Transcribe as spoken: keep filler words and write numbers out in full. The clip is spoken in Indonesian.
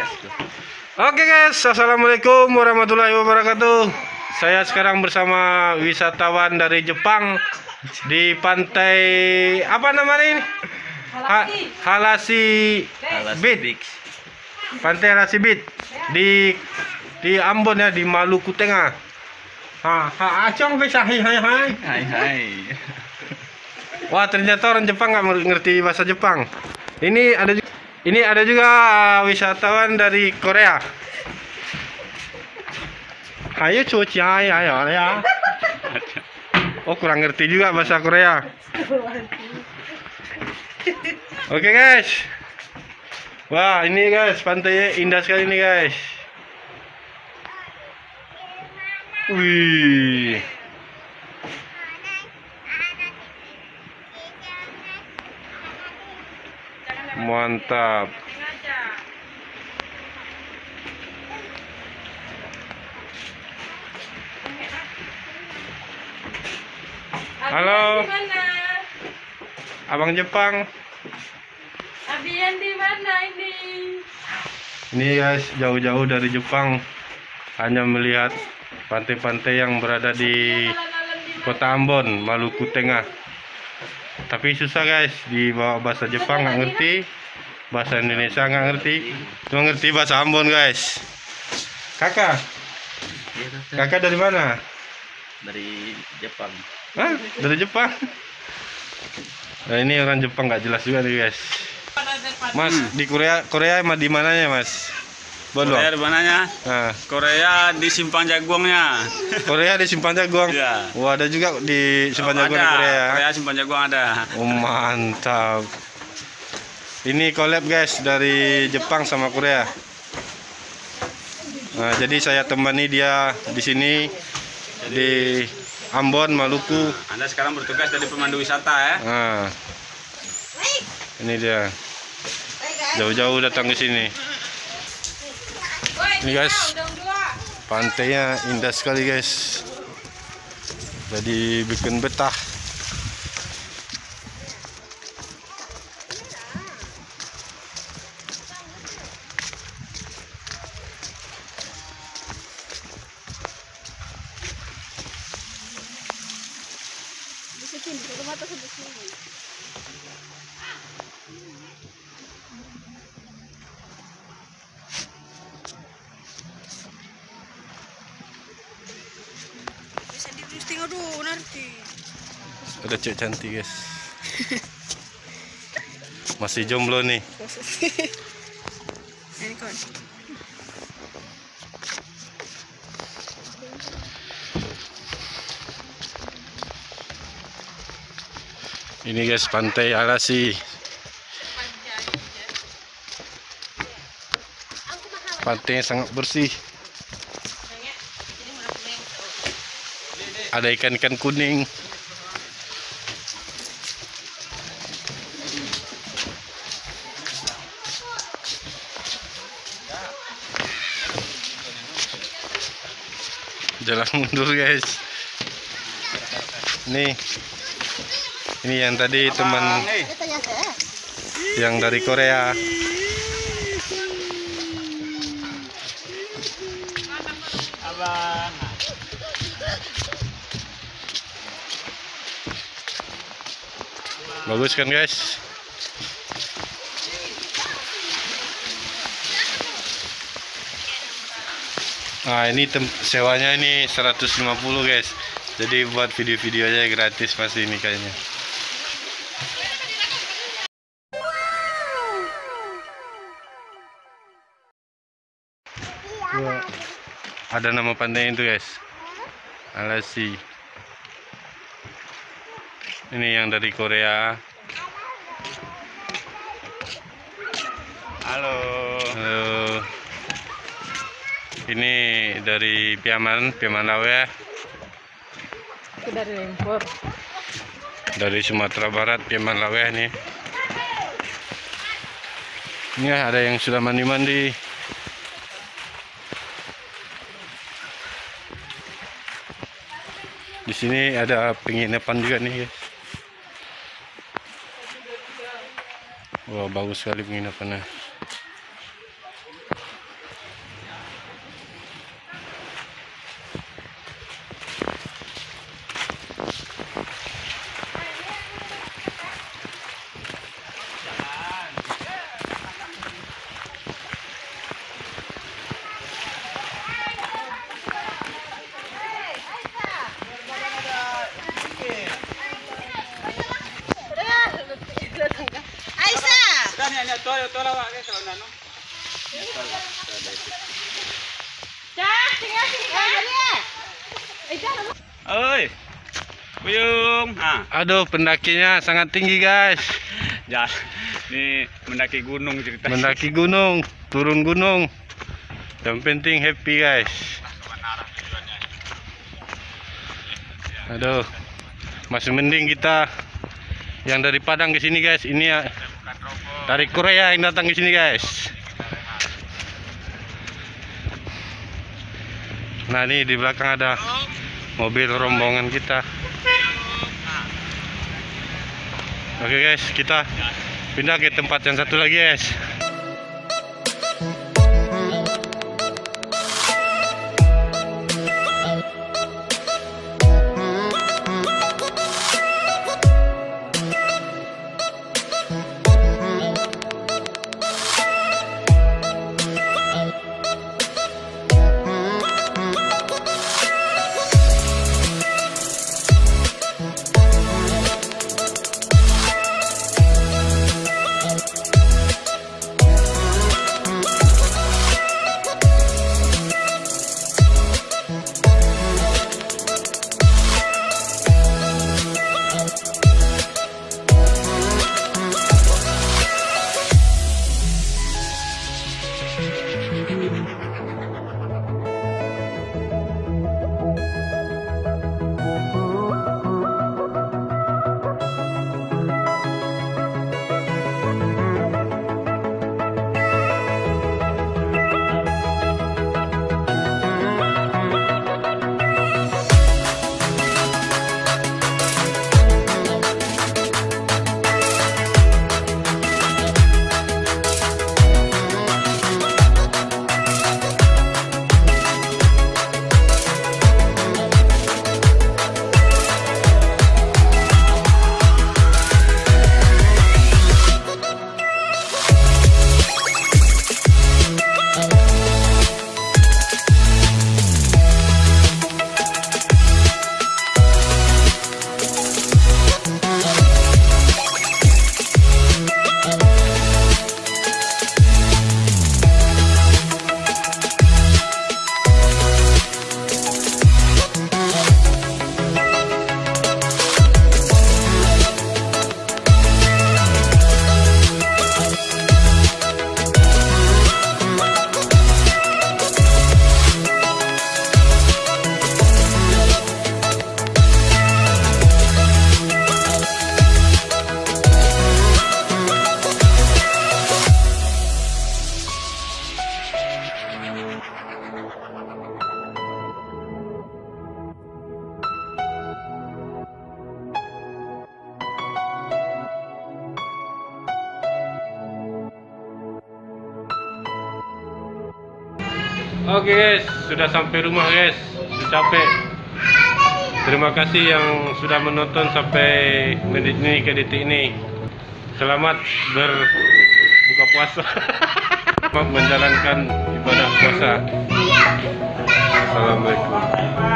Oke guys, assalamualaikum warahmatullahi wabarakatuh. Saya sekarang bersama wisatawan dari Jepang di pantai apa namanya ini? Ha Halasi Beach. Pantai Halasi Beach di di Ambon ya, di Maluku Tengah. Ha, ha, acong bisa hai hai hai. Hai hai. Wah, ternyata orang Jepang nggak ngerti bahasa Jepang. Ini ada ini ada juga wisatawan dari Korea. Ayo cuci ayo ayo ya. Oh, kurang ngerti juga bahasa Korea. Oke guys. Wah, ini guys, pantainya indah sekali nih guys. Wih. Mantap. Halo. Abang Jepang. Abian di mana ini? Ini guys, jauh-jauh dari Jepang hanya melihat pantai-pantai yang berada di Kota Ambon, Maluku Tengah. Tapi susah guys, di bawah bahasa Jepang nggak ngerti, bahasa Indonesia nggak ngerti, cuma ngerti bahasa Ambon guys. Kakak, kakak dari mana? Dari Jepang. Hah? Dari Jepang? Nah, ini orang Jepang nggak jelas juga nih guys. Mas, di Korea, Korea emang di mananya mas? Bodoh. Korea di mananya? Nah, Korea di Simpang Jaguangnya. Korea di Simpang Jaguang. Iya. Wah, ada juga di Simpang Oh, Jaguang ada. di Korea. Korea Simpang Jaguang ada. Oh, mantap. Ini collab guys dari Jepang sama Korea. Nah, jadi saya temani dia di sini di Ambon, Maluku. Anda sekarang bertugas jadi pemandu wisata ya? Nah, ini dia. Jauh-jauh datang ke sini. Ini guys, pantainya indah sekali guys. Jadi bikin betah. Bisa di roasting aduh nanti. Ada cewek cantik guys. Masih jomblo nih. Ini kawan. Ini guys, pantai Halasi. Pantainya sangat bersih. Ada ikan-ikan kuning. Jalan mundur guys. Nih. Ini yang tadi teman yang dari Korea. Abang. Bagus kan guys? Nah, ini sewanya ini seratus lima puluh guys. Jadi buat video-videonya gratis pasti ini kayaknya. Wah, ada nama pantai itu guys, Halasi. Ini yang dari Korea. Halo. Halo. Ini dari Piaman, Piaman Lawe. Itu dari impor. Dari Sumatera Barat, Piaman Lawe nih. Ini ada yang sudah mandi-mandi. Di sini ada penginapan juga nih guys. Wah, bagus sekali penginapannya. Cah, tinggal sini kan. Eh, jangan. Oi. Buyung. Ah, Aduh, pendakinya sangat tinggi guys. ya. Ini mendaki gunung cerita. Mendaki gunung, turun gunung. Yang penting happy guys. Aduh, masih mending kita yang dari Padang ke sini guys. Ini ya dari Korea yang datang ke sini guys. Nah, ini di belakang ada mobil rombongan kita. Oke guys, kita pindah ke tempat yang satu lagi guys. Oke guys, sudah sampai rumah guys. Sudah capek. Terima kasih yang sudah menonton sampai menit ini ke detik ini. Selamat berbuka puasa. Selamat menjalankan ibadah puasa. Assalamualaikum.